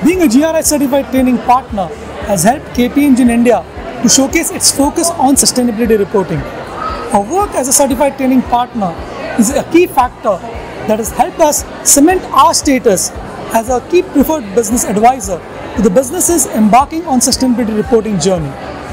Being a GRI certified training partner has helped KPMG in India to showcase its focus on sustainability reporting. Our work as a certified training partner is a key factor that has helped us cement our status as a key preferred business advisor to the businesses embarking on sustainability reporting journey.